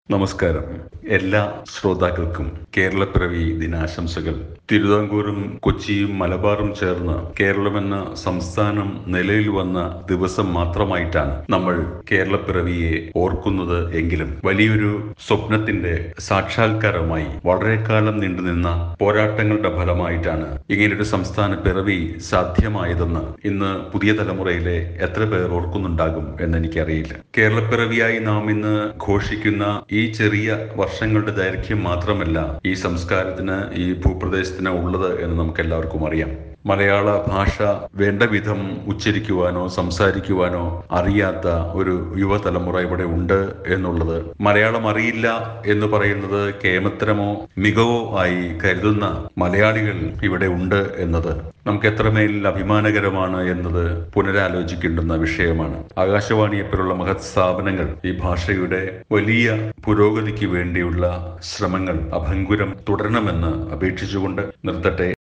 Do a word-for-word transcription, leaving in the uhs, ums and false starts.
നമസ്കാരം. എല്ലാ ശ്രോതാക്കൾക്കും കേരളപ്പിറവി ദിനാശംസകൾ. തിരുവിതാംകൂറും കൊച്ചിയും മലബാറും ചേർന്ന് കേരളമെന്ന സംസ്ഥാനം നിലയിൽ വന്ന ദിവസം മാത്രമായിട്ടാണ് നമ്മൾ കേരളപ്പിറവിയെ ഓർക്കുന്നത് എങ്കിലും വലിയൊരു സ്വപ്നത്തിന്റെ സാക്ഷാത്കാരമായി വളരെ കാലം നീണ്ടുനിന്ന പോരാട്ടങ്ങളുടെ ഫലമായിട്ടാണ് ഇങ്ങനൊരു സംസ്ഥാന പിറവി സാധ്യമായതെന്ന് ഇന്ന് പുതിയ തലമുറയിലെ എത്ര പേർ ഓർക്കുന്നുണ്ടാകും എന്നെനിക്കറിയില്ല. കേരളപ്പിറവിയായി നാം ഇന്ന് ഘോഷിക്കുന്ന ഈ ചെറിയ വർഷങ്ങളുടെ ദൈർഘ്യം മാത്രമല്ല ഈ സംസ്കാരത്തിന്, ഈ ഭൂപ്രദേശത്തിന് ഉള്ളത് എന്ന് നമുക്ക് എല്ലാവർക്കും അറിയാം. മലയാള ഭാഷ വേണ്ട വിധം ഉച്ചരിക്കുവാനോ സംസാരിക്കുവാനോ അറിയാത്ത ഒരു യുവതലമുറ ഇവിടെ ഉണ്ട് എന്നുള്ളത്, മലയാളം അറിയില്ല എന്ന് പറയുന്നത് കേമത്തരമോ മികവോ ആയി കരുതുന്ന മലയാളികൾ ഇവിടെ ഉണ്ട് എന്നത് നമുക്ക് എത്രമേൽ അഭിമാനകരമാണ് എന്നത് പുനരാലോചിക്കേണ്ടുന്ന വിഷയമാണ്. ആകാശവാണിയെപ്പോലുള്ള മഹത് സ്ഥാപനങ്ങൾ ഈ ഭാഷയുടെ വലിയ പുരോഗതിക്ക് വേണ്ടിയുള്ള ശ്രമങ്ങൾ അഭംഗുരം തുടരണമെന്ന് അപേക്ഷിച്ചുകൊണ്ട് നിർത്തട്ടെ.